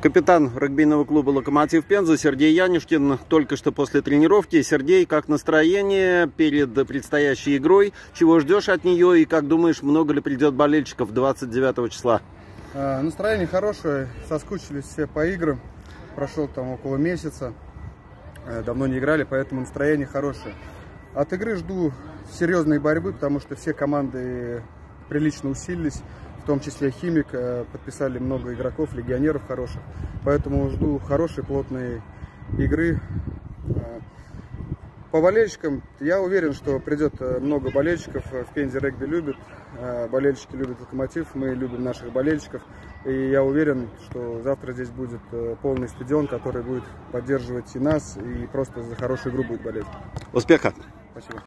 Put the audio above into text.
Капитан регбийного клуба «Локомотив Пенза» Сергей Янюшкин только что после тренировки. Сергей, как настроение перед предстоящей игрой? Чего ждешь от нее и как думаешь, много ли придет болельщиков 29 числа? Настроение хорошее, соскучились все по играм. Прошел там около месяца, давно не играли, поэтому настроение хорошее. От игры жду серьезной борьбы, потому что все команды прилично усилились. В том числе «Химик», подписали много игроков, легионеров хороших. Поэтому жду хорошей, плотной игры. По болельщикам, я уверен, что придет много болельщиков. В Пензе регби любят, болельщики любят «Локомотив», мы любим наших болельщиков. И я уверен, что завтра здесь будет полный стадион, который будет поддерживать и нас, и просто за хорошую игру будет болеть. Успеха! Спасибо.